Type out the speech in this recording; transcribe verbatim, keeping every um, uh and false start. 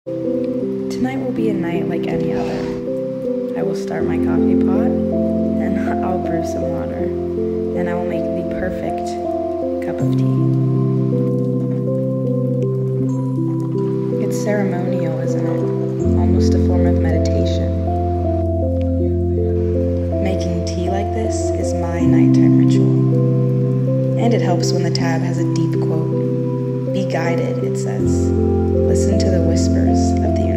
Tonight will be a night like any other. I will start my coffee pot, and I'll brew some water, and I will make the perfect cup of tea. It's ceremonial, isn't it? Almost a form of meditation. Making tea like this is my nighttime ritual. And it helps when the tab has a deep quote. Be guided, it says. Listen to the whispers of the universe.